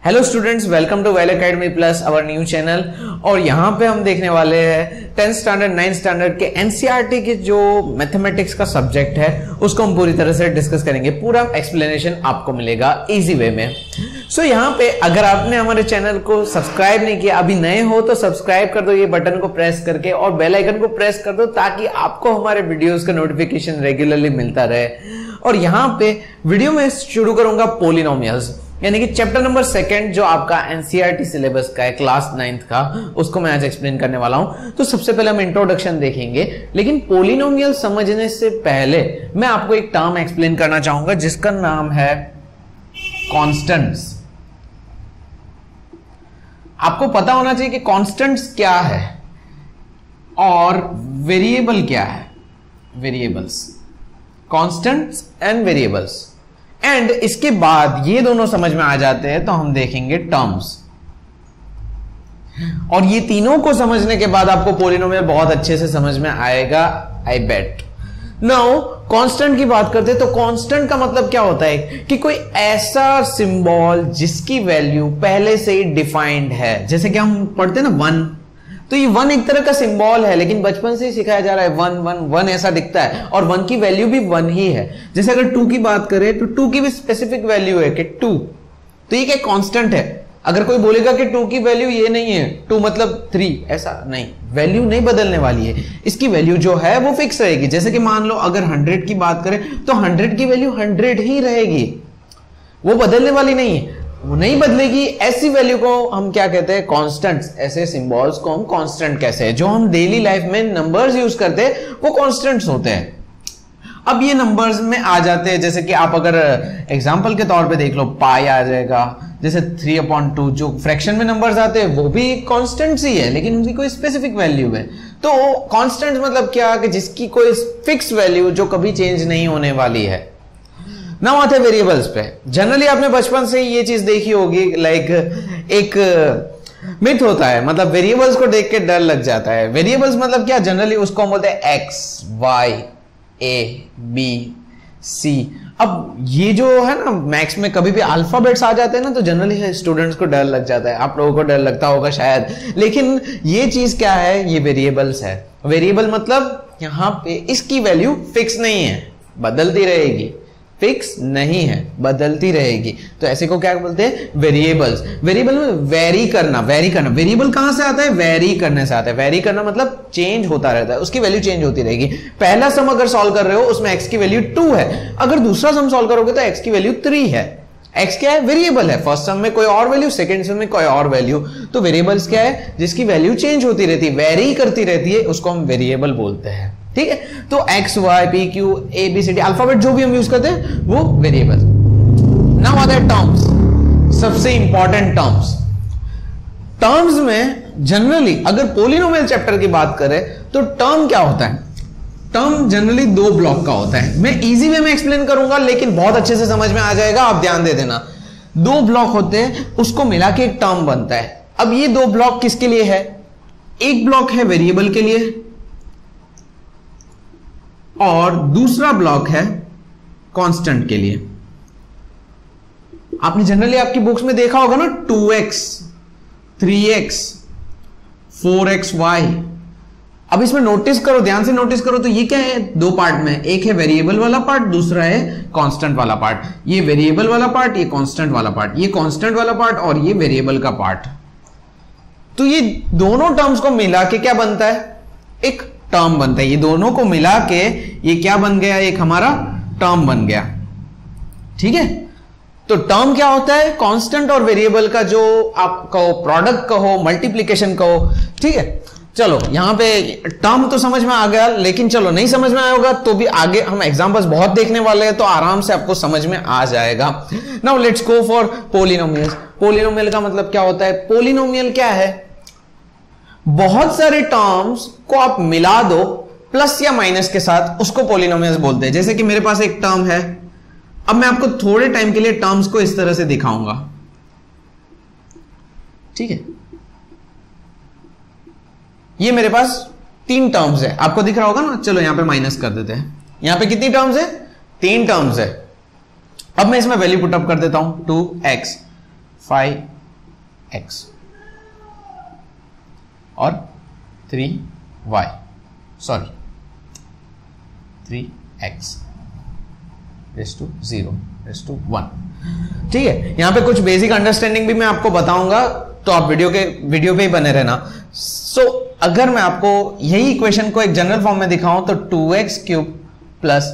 Hello students, welcome to well academy plus our new channel. और यहाँ पे हम देखने वाले हैं 10th स्टैंडर्ड 9th स्टैंडर्ड के एनसीईआरटी के जो मैथमेटिक्स का सब्जेक्ट है उसको हम पूरी तरह से डिस्कस करेंगे। पूरा एक्सप्लेनेशन आपको मिलेगा इजी वे में। सो यहाँ पे अगर आपने हमारे चैनल को सब्सक्राइब नहीं किया, अभी नए हो तो सब्सक्राइब कर दो ये बटन को प्रेस करके, और बेल आइकन को प्रेस कर दो ताकि आपको हमारे वीडियोस का नोटिफिकेशन रेगुलरली मिलता रहे। और यहाँ पे वीडियो में शुरू करूंगा पोलिनोमियल्स, यानी कि चैप्टर नंबर 2 जो आपका एनसीईआरटी सिलेबस का है क्लास 9th का, उसको मैं आज एक्सप्लेन करने वाला हूं। तो सबसे पहले हम इंट्रोडक्शन देखेंगे, लेकिन पोलिनोमियल समझने से पहले मैं आपको एक टर्म एक्सप्लेन करना चाहूंगा जिसका नाम है कांस्टेंट्स। आपको पता होना चाहिए कि कांस्टेंट्स क्या है और वेरिएबल क्या है। Variables, constants and variables, and इसके बाद ये दोनों समझ में आ जाते हैं तो हम देखेंगे टर्म्स। और ये तीनों को समझने के बाद आपको पोलिनोमियल बहुत अच्छे से समझ में आएगा, आई बेट। नाउ कांस्टेंट की बात करते हैं तो कांस्टेंट का मतलब क्या होता है कि कोई ऐसा सिंबल जिसकी वैल्यू पहले से ही डिफाइंड है। जैसे कि हम पढ़ते हैं ना 1, तो ये 1 एक तरह का सिंबल है, लेकिन बचपन से ही सिखाया जा रहा है 1 1 1 ऐसा दिखता है, और 1 की वैल्यू भी 1 ही है। जैसे अगर 2 की बात करें तो 2 की भी स्पेसिफिक वैल्यू है कि 2, तो ये क्या कांस्टेंट है। अगर कोई बोलेगा कि 2 की वैल्यू ये नहीं है, 2 मतलब 3, ऐसा नहीं, वैल्यू नहीं बदलने वाली है, इसकी वैल्यू जो है वो फिक्स रहेगी। जैसे कि मान लो अगर 100 की बात करें तो 100 की वैल्यू 100 ही रहेगी, वो बदलने वाली नहीं है, वो नहीं बदलेगी। ऐसी वैल्यू को हम क्या कहते हैं, कांस्टेंट्स। ऐसे सिंबल्स को हम कांस्टेंट कहते हैं। जो हम डेली लाइफ में नंबर्स यूज करते हैं वो कांस्टेंट्स होते हैं। अब ये नंबर्स में आ जाते हैं, जैसे कि आप अगर एग्जांपल के तौर पे देख लो, पाई आ जाएगा, जैसे 3/2 जो फ्रैक्शन में नंबर्स आते हैं वो भी कांस्टेंट्स ही है, लेकिन उनकी कोई स्पेसिफिक वैल्यू है। तो कांस्टेंट्स मतलब क्या कि जिसकी कोई फिक्स वैल्यू जो कभी चेंज नहीं होने वाली है। नाउ आते हैं वेरिएबल्स पे। जनरली आपने बचपन से ये चीज देखी होगी, लाइक एक मिथ होता है, मतलब वेरिएबल्स को देख के डर लग जाता है। वेरिएबल्स मतलब क्या, जनरली उसको हम बोलते हैं x, y, a, b, c। अब ये जो है ना, मैथ्स में कभी भी अल्फाबेट्स आ जाते हैं ना तो जनरली स्टूडेंट्स को डर लग जाता है। आप लोगों को डर लगता होगा शायद, लेकिन ये चीज क्या है, ये वेरिएबल्स है। वेरिएबल मतलब यहां पे इसकी वैल्यू फिक्स नहीं है, बदलती रहेगी। फिक्स नहीं है, बदलती रहेगी, तो ऐसे को क्या बोलते हैं, वेरिएबल्स। वेरिएबल में वेरी करना। वेरिएबल कहां से आता है, वेरी करने से आता है। वेरी करना मतलब चेंज होता रहता है, उसकी वैल्यू चेंज होती रहेगी। पहला सम अगर सॉल्व कर रहे हो उसमें x की वैल्यू 2 है, अगर दूसरा सम सॉल्व करोगे तो x की वैल्यू 3 है। x क्या है, वेरिएबल है। फर्स्ट सम में कोई और वैल्यू, सेकंड सम में कोई और वैल्यू। तो वेरिएबल्स क्या है, जिसकी वैल्यू चेंज होती रहती है, वेरी करती रहती है, उसको हम वेरिएबल बोलते हैं। ठीक है, तो x, y, p, q, a, b, c, d alphabet जो भी हम यूज करते हैं वो वेरिएबल। नाउ आते हैं टर्म्स, सबसे इंपॉर्टेंट टर्म्स। टर्म्स में जनरली अगर पोलिनोमियल चैप्टर की बात करें तो टर्म क्या होता है, टर्म जनरली 2 ब्लॉक का होता है। मैं इजी वे में एक्सप्लेन करूंगा लेकिन बहुत अच्छे से समझ में आ जाएगा, आप ध्यान दे देना। 2 ब्लॉक होते हैं, उसको मिला के एक टर्म बनता है। अब ये 2 ब्लॉक किसके लिए है, एक ब्लॉक है वेरिएबल के लिए और दूसरा ब्लॉक है कांस्टेंट के लिए। आपने जनरली आपकी बुक्स में देखा होगा ना, 2x, 3x, 4xy। अब इसमें नोटिस करो, ध्यान से नोटिस करो, तो ये क्या है, 2 पार्ट में, एक है वेरिएबल वाला पार्ट, दूसरा है कांस्टेंट वाला पार्ट। ये वेरिएबल वाला पार्ट, ये कांस्टेंट वाला पार्ट, ये कांस्टेंट वाला पार्ट और ये वेरिएबल का पार्ट। तो ये दोनों टर्म्स को मिला के क्या बनता है, एक टर्म बनता है। ये दोनों को मिला के ये क्या बन गया, एक हमारा टर्म बन गया। ठीक है, तो टर्म क्या होता है, कांस्टेंट और वेरिएबल का जो आप कहो, प्रोडक्ट कहो, मल्टीप्लिकेशन कहो। ठीक है, चलो यहां पे टर्म तो समझ में आ गया, लेकिन चलो नहीं समझ में आया होगा तो भी आगे हम एग्जांपल्स बहुत देखने वाले हैं तो आराम से आपको समझ में आ जाएगा। Now let's go for polynomials. Polynomial का मतलब क्या होता है, पोलिनोमियल क्या है, बहुत सारे टर्म्स को आप मिला दो प्लस या माइनस के साथ, उसको पोलिनोमियल्स बोलते हैं। जैसे कि मेरे पास एक टर्म है, अब मैं आपको थोड़े टाइम के लिए टर्म्स को इस तरह से दिखाऊंगा। ठीक है, ये मेरे पास 3 टर्म्स है, आपको दिख रहा होगा ना। चलो यहां पे माइनस कर देते हैं। यहां पे कितनी टर्म्स है, 3 टर्म्स है। अब मैं इसमें वैल्यू पुटअप कर देता हूं, 2x, 5, 3x और 3y, sorry 3x raise to 0 raise to 1। ठीक है, यहां पे कुछ बेसिक अंडरस्टैंडिंग भी मैं आपको बताऊंगा, तो आप वीडियो पे ही बने रहना। अगर मैं आपको यही इक्वेशन को एक जनरल फॉर्म में दिखाऊं तो 2x cube plus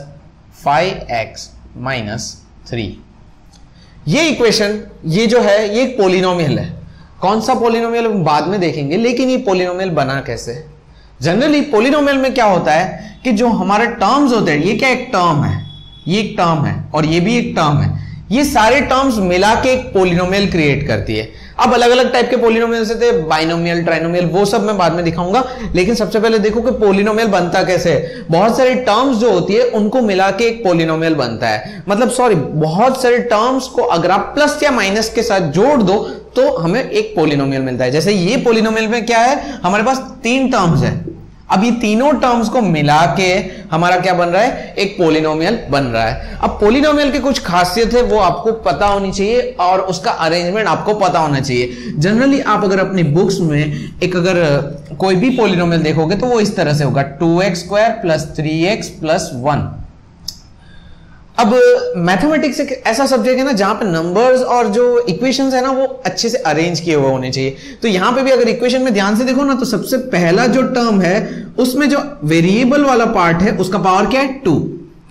5x minus 3, ये इक्वेशन, ये जो है ये एक पोलिनोमियल है। कौन सा पोलिनोमियल बाद में देखेंगे, लेकिन ये पोलिनोमियल बना कैसे। जनरली पोलिनोमियल में क्या होता है कि जो हमारे टर्म्स होते हैं, ये क्या एक टर्म है, ये एक टर्म है और ये भी एक टर्म है, ये सारे टर्म्स मिला के एक पोलिनोमियल क्रिएट करती है। अब अलग अलग टाइप के पोलिनोमियल से थे, बाइनोमियल, ट्राइनोमियल, वो सब मैं बाद में दिखाऊंगा, लेकिन सबसे पहले देखो कि पोलिनोमियल बनता कैसे है। बहुत सारे टर्म्स जो होती है उनको मिला के एक पोलिनोमियल बनता है, मतलब सॉरी, बहुत सारे टर्म्स को अगर आप प्लस या माइनस के साथ जोड़ दो तो हमें एक पोलिनोमियल मिलता है। जैसे ये पोलिनोमियल में क्या है, हमारे पास 3 टर्म्स है, अब ये तीनों टर्म्स को मिला के हमारा क्या बन रहा है, एक पोलिनोमियल बन रहा है। अब पोलिनोमियल की कुछ खासियत है वो आपको पता होनी चाहिए और उसका अरेंजमेंट आपको पता होना चाहिए। जनरली आप अगर अपनी बुक्स में एक अगर कोई भी पोलिनोमियल देखोगे तो वो इस तरह से होगा, 2x square plus 3x plus 1। अब मैथमेटिक्स एक ऐसा सब्जेक्ट है ना जहां पे नंबर्स और जो इक्वेशंस है ना वो अच्छे से अरेंज किए हुए होने चाहिए। तो यहां पे भी अगर इक्वेशन में ध्यान से देखो ना तो सबसे पहला जो टर्म है उसमें जो वेरिएबल वाला पार्ट है उसका पावर क्या है, 2।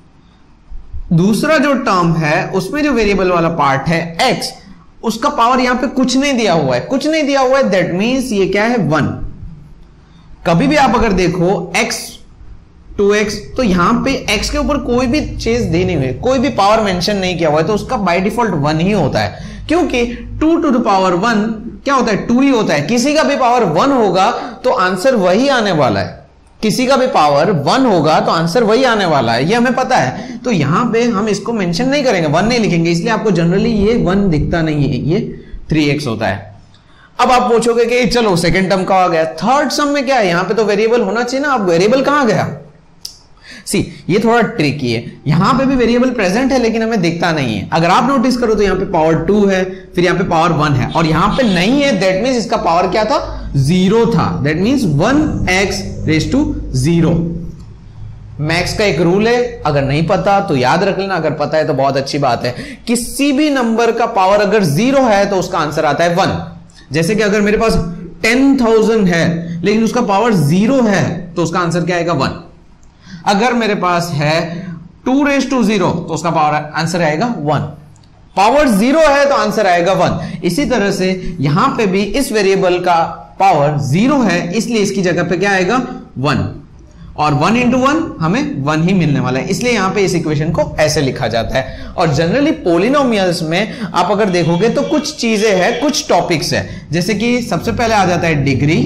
दूसरा जो टर्म है उसमें जो वेरिएबल वाला पार्ट है x, उसका पावर यहां पे कुछ नहीं दिया हुआ है, कुछ नहीं दिया हुआ है, दैट मीन्स ये क्या है, 1। कभी भी आप अगर देखो x 2x, तो यहां पे x के ऊपर कोई भी चीज दी नहीं हुई, कोई भी पावर मेंशन नहीं किया हुआ है, तो उसका बाय डिफॉल्ट 1 ही होता है, क्योंकि 2 टू द पावर 1 क्या होता है, 2 ही होता है। किसी का भी पावर 1 होगा तो आंसर वही आने वाला है, किसी का भी पावर 1 होगा तो आंसर वही आने वाला है, ये हमें पता है। तो यहां पे हम इसको मेंशन नहीं करेंगे, 1 नहीं लिखेंगे, इसलिए आपको जनरली ये 1 दिखता नहीं है, ये 3x होता है। अब आप पूछोगे कि चलो सेकेंड टर्म का आ गया, थर्ड सम में क्या है, यहां पे तो वेरिएबल होना चाहिए ना, अब वेरिएबल कहां गया। सी, ये थोड़ा ट्रिकी है, यहां पे भी वेरिएबल प्रेजेंट है लेकिन हमें दिखता नहीं है। अगर आप नोटिस करो तो यहां पे पावर 2 है, फिर यहां पे पावर 1 है और यहां पे नहीं है, दैट मींस इसका पावर क्या था, 0 था, that means 1x raise to 0। Maths का एक रूल है, अगर नहीं पता तो याद रख लेना, अगर पता है तो बहुत अच्छी बात है। किसी भी नंबर का पावर अगर 0 है तो उसका आंसर आता है 1। जैसे कि अगर मेरे पास 10,000 है लेकिन उसका पावर 0 है तो उसका आंसर क्या आएगा, 1। अगर मेरे पास है 2 रेज़ टू 0 तो उसका पावर आंसर आएगा 1। पावर 0 है तो आंसर आएगा 1। इसी तरह से यहां पे भी इस वेरिएबल का पावर 0 है, इसलिए इसकी जगह पे क्या आएगा, 1, और 1 इंटू 1 हमें 1 ही मिलने वाला है, इसलिए यहां पे इस इक्वेशन को ऐसे लिखा जाता है। और जनरली पोलिनोमियल्स में आप अगर देखोगे तो कुछ चीजें हैं, कुछ टॉपिक्स है, जैसे कि सबसे पहले आ जाता है डिग्री,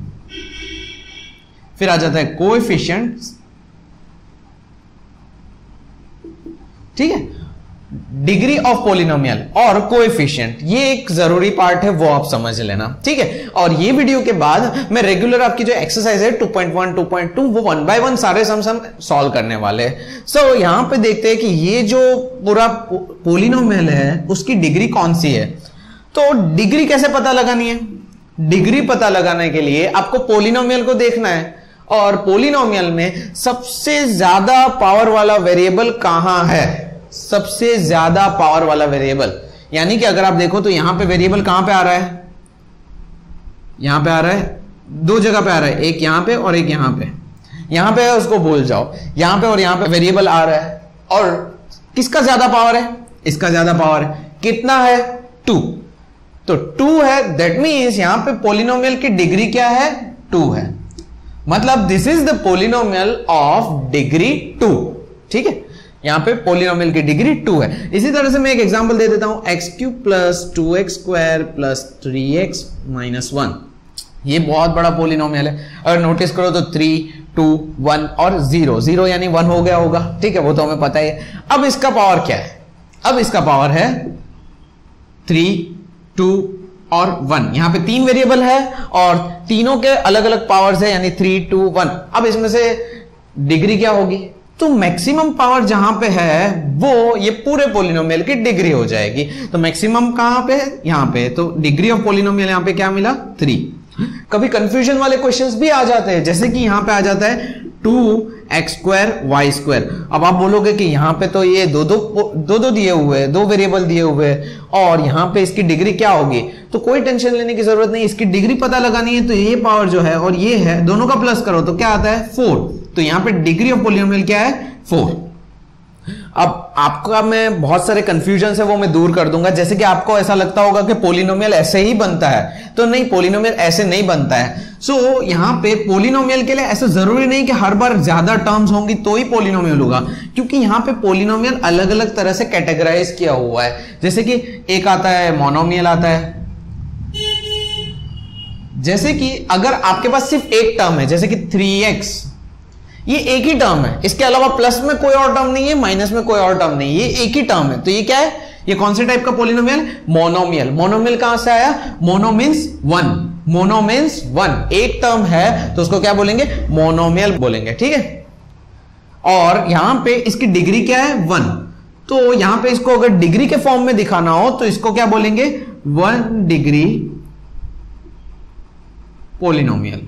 फिर आ जाता है कोएफिशिएंट्स, ठीक है, डिग्री ऑफ पोलिनोमियल और कोएफिशिएंट, ये एक जरूरी पार्ट है, वो आप समझ लेना, ठीक है। और ये वीडियो के बाद मैं रेगुलर आपकी जो एक्सरसाइज है 2.1 2.2 वो 1 बाय 1 सारे सम्स हम सॉल्व करने वाले हैं। सो यहां पे देखते हैं कि ये जो पूरा पोलिनोमियल है उसकी डिग्री कौन सी है। तो डिग्री कैसे पता लगानी है, डिग्री पता लगाने के लिए आपको पोलिनोमियल को देखना है, और पोलिनोमियल में सबसे ज्यादा पावर वाला वेरिएबल कहां है, सबसे ज्यादा पावर वाला वेरिएबल, यानी कि अगर आप देखो तो यहां पे वेरिएबल कहां पे आ रहा है, यहां पे आ रहा है, 2 जगह पे आ रहा है, एक यहां पे और एक यहां पे। यहां पे है उसको भूल जाओ, यहां पे और यहां पे वेरिएबल आ रहा है, और किसका ज्यादा पावर है, इसका ज्यादा पावर है, कितना है, 2। तो 2 है, दैट मींस यहां पे पोलिनोमियल की डिग्री क्या है, 2 है, मतलब this is the polynomial of degree 2, ठीक है। यहां पे पोलिनोमियल की डिग्री 2 है। इसी तरह से मैं एक एग्जांपल दे देता हूं, x cube plus 2x square plus 3x minus 1, ये बहुत बड़ा पोलिनोमियल है। अगर नोटिस करो तो 3 2 1 और 0 0 यानी 1 हो गया होगा, ठीक है, वो तो हमें पता ही है। अब इसका पावर क्या है, अब इसका पावर है 3 2 और 1, यहां पे 3 वेरिएबल है और तीनों के अलग अलग पावर्स है, यानी 3 2 1। अब इसमें से डिग्री क्या होगी, तो मैक्सिमम पावर जहां पे है वो ये पूरे पोलिनोमियल की डिग्री हो जाएगी। तो मैक्सिमम कहां पे है, यहां पे, तो डिग्री ऑफ पोलिनोमियल यहां पे क्या मिला 3। कभी कंफ्यूजन वाले क्वेश्चंस भी आ जाते हैं, जैसे कि यहां पे आ जाता है 2x² अब आप बोलोगे कि यहां पे तो ये दो दिए हुए हैं, 2 वेरिएबल दिए हुए हैं और यहां पे इसकी डिग्री क्या होगी, तो कोई टेंशन लेने की जरूरत नहीं, इसकी डिग्री पता लगानी है। तो ये पावर जो है और ये है, दोनों का प्लस करो तो क्या आता है 4। तो यहां पे डिग्री ऑफ पोलिनोमियल क्या है 4। अब आपका मैं बहुत सारे कंफ्यूजन है वो मैं दूर कर दूंगा। जैसे कि आपको ऐसा लगता होगा कि पोलिनोमियल ऐसे ही बनता है, तो नहीं, पोलिनोमियल ऐसे नहीं बनता है। सो यहां पे पोलिनोमियल के लिए ऐसा जरूरी नहीं कि हर बार ज्यादा टर्म्स होंगी तो ही पोलिनोमियल होगा, क्योंकि यहां पे पोलिनोमियल अलग अलग तरह से कैटेगराइज किया हुआ है। जैसे कि एक आता है मोनोमियल आता है, जैसे कि अगर आपके पास सिर्फ एक टर्म है, जैसे कि 3x, ये एक ही टर्म है, इसके अलावा प्लस में कोई और टर्म नहीं है, माइनस में कोई और टर्म नहीं है, ये एक ही टर्म है, तो ये क्या है, ये कौन से टाइप का पोलिनोमियल, मोनोमियल। मोनोमियल कहां से आया, मोनो मीन्स 1, मोनो मीन्स 1, एक टर्म है तो उसको क्या बोलेंगे, मोनोमियल बोलेंगे, ठीक है। और यहां पे इसकी डिग्री क्या है 1, तो यहां पे इसको अगर डिग्री के फॉर्म में दिखाना हो तो इसको क्या बोलेंगे, 1 डिग्री पोलिनोमियल।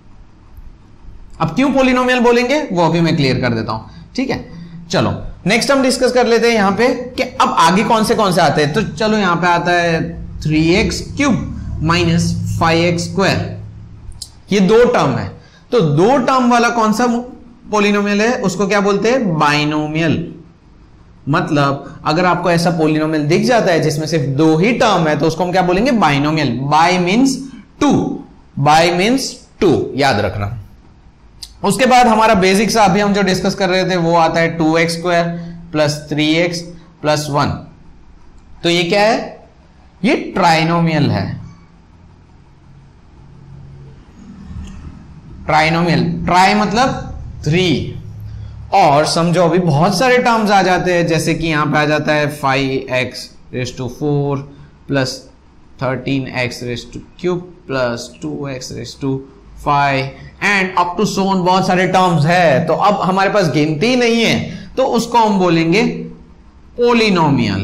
अब क्यों पोलिनोमियल बोलेंगे वो अभी मैं क्लियर कर देता हूं, ठीक है। चलो नेक्स्ट हम डिस्कस कर लेते हैं यहां पे कि अब आगे कौन से आते हैं। तो चलो यहां पे आता है 3x³ माइनस 5x², ये दो टर्म है, तो दो टर्म वाला कौन सा पोलिनोमियल है, उसको क्या बोलते हैं, बाइनोमियल। मतलब अगर आपको ऐसा पोलिनोमियल दिख जाता है जिसमें सिर्फ दो ही टर्म है तो उसको हम क्या बोलेंगे, binomial. Bi means 2, bi means 2, याद रखना। उसके बाद हमारा बेसिक सा अभी हम जो डिस्कस कर रहे थे वो आता है 2x² प्लस 3x प्लस 1। तो ये क्या है, ये ट्राइनोमियल है, ट्राइनोमियल। ट्राई मतलब 3। और समझो अभी बहुत सारे टर्म्स आ जाते हैं, जैसे कि यहां पे आ जाता है 5x⁴ plus 13x³ plus 2x⁵ and up to so on, बहुत सारे टर्म्स है। तो अब हमारे पास गिनती नहीं है तो उसको हम बोलेंगे पोलिनोमियल।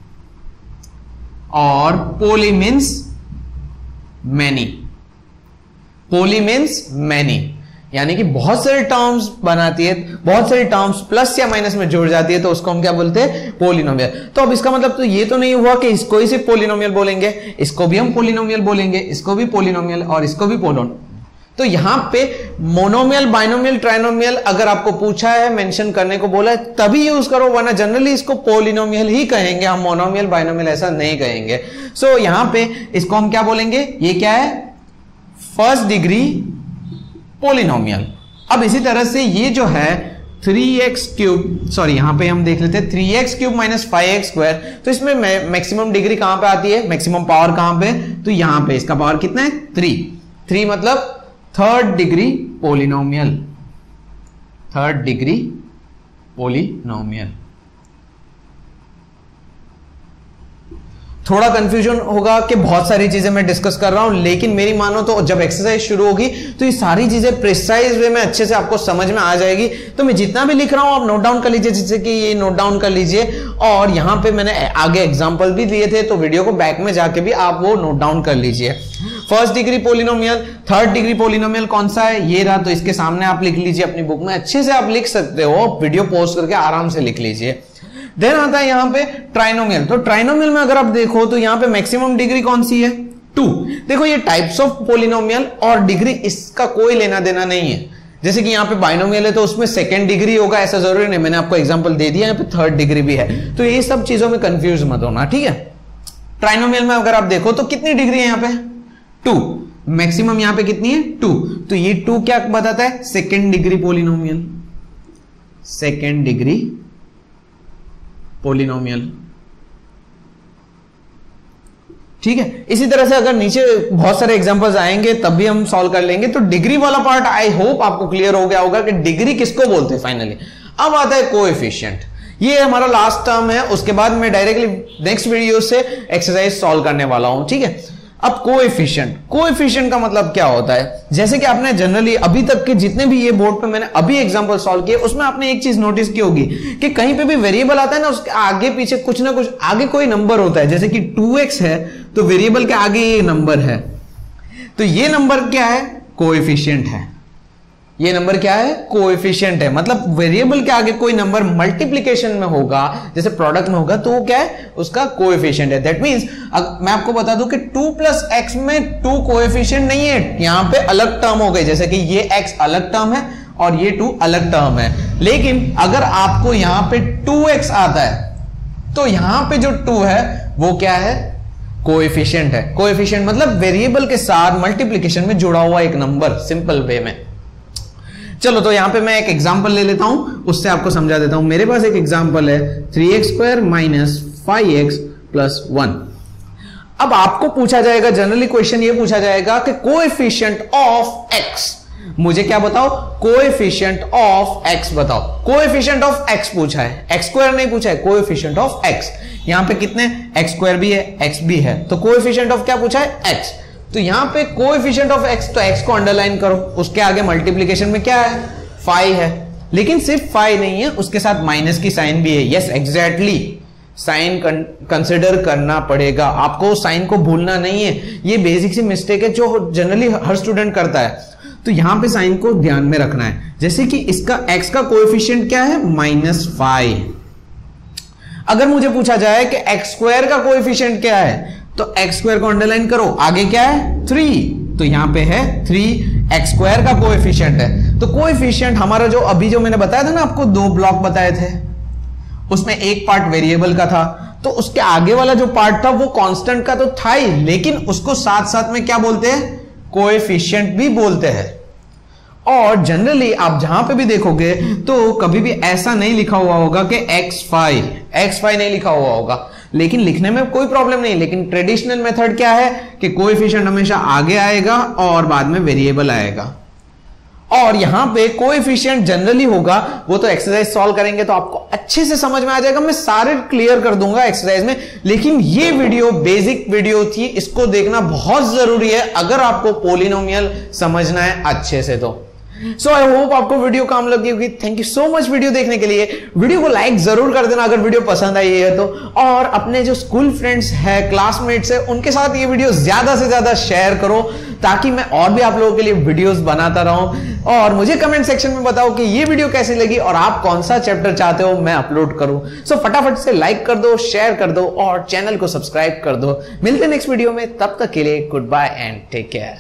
और poly means many, poly means many, यानी कि बहुत सारे टर्म्स बनाती है, बहुत सारे टर्म्स प्लस या माइनस में जुड़ जाती है, तो उसको हम क्या बोलते हैं, पोलिनोमियल। तो अब इसका मतलब तो ये तो नहीं हुआ कि इसको ही सिर्फ पोलिनोमियल बोलेंगे, इसको भी हम पोलिनोमियल बोलेंगे, इसको भी पोलिनोमियल और इसको भी पोलिनोमियल। तो यहां पे मोनोमियल, बाइनोमियल, ट्राइनोमियल अगर आपको पूछा है, मेंशन करने को बोला है, तभी यूज करो, वरना जनरली इसको पोलिनोमियल ही कहेंगे हम, मोनोमियल बाइनोमियल ऐसा नहीं कहेंगे। सो यहां पे इसको हम क्या बोलेंगे, ये क्या है, फर्स्ट डिग्री पोलिनोमियल। अब इसी तरह से ये जो है 3x³, सॉरी यहां पे हम देख लेते हैं 3x³ माइनस 5x², तो इसमें मैक्सिमम डिग्री कहां पे आती है, मैक्सिमम पावर कहां पे, तो यहां पे इसका पावर कितना है 3 मतलब third degree polynomial, third degree polynomial. थोड़ा कंफ्यूजन होगा कि बहुत सारी चीजें मैं डिस्कस कर रहा हूं, लेकिन मेरी मानो तो जब एक्सरसाइज शुरू होगी तो ये सारी चीजें प्रिसाइज वे में अच्छे से आपको समझ में आ जाएगी। तो मैं जितना भी लिख रहा हूं आप नोट डाउन कर लीजिए, जिससे कि ये नोट डाउन कर लीजिए। और यहां पे मैंने आगे एग्जांपल भी दिए थे, तो वीडियो को बैक में जाके भी आप वो नोट डाउन कर लीजिए। First degree polynomial, third degree polynomial कौन सा है, ये रहा, तो इसके सामने आप लिख लीजिए अपनी बुक में, अच्छे से आप लिख सकते हो, वीडियो पॉज करके आराम से लिख लीजिए। देन आता है यहां पे ट्राइनोमियल। तो ट्राइनोमियल में अगर आप देखो तो यहां पे मैक्सिमम डिग्री कौन सी है, 2। देखो ये टाइप्स ऑफ पोलिनोमियल और डिग्री इसका कोई लेना देना नहीं है। जैसे कि यहां पे बाइनोमियल है तो उसमें सेकंड डिग्री होगा, ऐसा जरूरी नहीं, मैंने आपको एग्जांपल दे दिया, यहां पे थर्ड डिग्री भी है। तो ये सब चीजों में कंफ्यूज मत होना, ठीक है। ट्राइनोमियल में अगर आप देखो तो कितनी डिग्री है यहां पे, 2। मैक्सिमम यहां पे कितनी है, 2। तो ये 2 क्या बताता है, second degree polynomial, second degree polynomial, ठीक है। इसी तरह से अगर नीचे बहुत सारे एग्जांपल्स आएंगे तब भी हम सॉल्व कर लेंगे। तो डिग्री वाला पार्ट आई होप आपको क्लियर हो गया होगा कि डिग्री किसको बोलते हैं फाइनली। अब आता है कोएफिशिएंट, ये हमारा लास्ट टर्म है, उसके बाद मैं डायरेक्टली नेक्स्ट वीडियो से एक्सरसाइज सॉल्व करने वाला हूं, ठीक है। अब कोएफिशिएंट का मतलब क्या होता है? जैसे कि आपने जनरली अभी तक के जितने भी ये बोर्ड पे मैंने अभी एग्जांपल सॉल्व किए उसमें आपने एक चीज नोटिस की होगी कि कहीं पे भी वेरिएबल आता है ना, उसके आगे पीछे कुछ ना कुछ आगे कोई नंबर होता है। जैसे कि 2x है तो वेरिएबल के आगे ये नंबर है, तो ये नंबर क्या है? कोएफिशिएंट है। ये नंबर क्या है? कोएफिशिएंट है। मतलब वेरिएबल के आगे कोई नंबर मल्टीप्लिकेशन में होगा, जैसे प्रोडक्ट में होगा, तो वो क्या है? उसका कोएफिशिएंट है। दैट मींस मैं आपको बता दूं कि 2 + x में 2 कोएफिशिएंट नहीं है, यहां पे अलग टर्म हो गए। जैसे कि ये x अलग टर्म है और ये 2 अलग टर्म है। लेकिन अगर आपको यहां पे 2x आता है तो यहां पे जो 2 है वो क्या है? कोएफिशिएंट है। कोएफिशिएंट मतलब वेरिएबल के साथ मल्टीप्लिकेशन में जुड़ा हुआ एक नंबर, सिंपल वे में। चलो तो यहां पे मैं एक एग्जांपल ले लेता हूं, उससे आपको समझा देता हूं। मेरे पास एक एग्जांपल है 3x² - 5x + 1। अब आपको पूछा जाएगा, जनरली क्वेश्चन ये पूछा जाएगा कि कोएफिशिएंट ऑफ x, मुझे क्या बताओ? कोएफिशिएंट ऑफ x बताओ। कोएफिशिएंट ऑफ x पूछा है, x² नहीं पूछा है, कोएफिशिएंट ऑफ x। यहां पे कितने? x² भी है, x भी है, तो कोएफिशिएंट ऑफ क्या पूछा है? x। तो यहां पे कोएफिशिएंट ऑफ x, तो x को अंडरलाइन करो, उसके आगे मल्टीप्लिकेशन में क्या है? 5 है। लेकिन सिर्फ 5 नहीं है, उसके साथ माइनस की साइन भी है। यस एग्जैक्टली, साइन कंसिडर करना पड़ेगा आपको, साइन को भूलना नहीं है। ये बेसिक सी मिस्टेक है जो जनरली हर स्टूडेंट करता है, तो यहां पे साइन को ध्यान में रखना है। जैसे कि इसका x का कोएफिशिएंट क्या है? -5। अगर मुझे पूछा जाए कि x² का कोएफिशिएंट क्या है, तो x² को अंडरलाइन करो, आगे क्या है? 3, तो यहां पे है 3x² का कोएफिशिएंट है। तो कोएफिशिएंट हमारा जो अभी जो मैंने बताया था ना आपको, 2 ब्लॉक बताए थे, उसमें एक पार्ट वेरिएबल का था, तो उसके आगे वाला जो पार्ट था वो कांस्टेंट का तो था ही, लेकिन उसको साथ साथ में क्या बोलते हैं? कोएफिशिएंट भी बोलते हैं। और जनरली आप जहां पे भी देखोगे तो कभी भी ऐसा नहीं लिखा हुआ होगा कि x5 नहीं लिखा हुआ होगा, लेकिन लिखने में कोई प्रॉब्लम नहीं। लेकिन ट्रेडिशनल मेथड क्या है कि कोएफिशिएंट हमेशा आगे आएगा और बाद में वेरिएबल आएगा। और यहां पे कोएफिशिएंट जनरली होगा, वो तो एक्सरसाइज सॉल्व करेंगे तो आपको अच्छे से समझ में आ जाएगा, मैं सारे क्लियर कर दूंगा एक्सरसाइज में। लेकिन ये वीडियो बेसिक वीडियो थी, इसको देखना बहुत जरूरी है अगर आपको पॉलिनोमियल समझना है अच्छे से। तो सो आई होप आपको वीडियो काम लगी होगी। Thank you so much video देखने के लिए। वीडियो को लाइक जरूर कर देना अगर वीडियो पसंद आई है तो, और अपने जो स्कूल फ्रेंड्स है, क्लासमेट्स है, उनके साथ ये वीडियो ज्यादा से ज्यादा शेयर करो ताकि मैं और भी आप लोगों के लिए वीडियोस बनाता रहूं। और मुझे कमेंट सेक्शन में बताओ कि ये वीडियो कैसी लगी और आप कौन सा चैप्टर चाहते हो मैं अपलोड करूं। सो फटाफट से लाइक कर दो, शेयर कर दो और चैनल को सब्सक्राइब कर दो। मिलते हैं नेक्स्ट वीडियो में, तब तक के लिए goodbye and take care.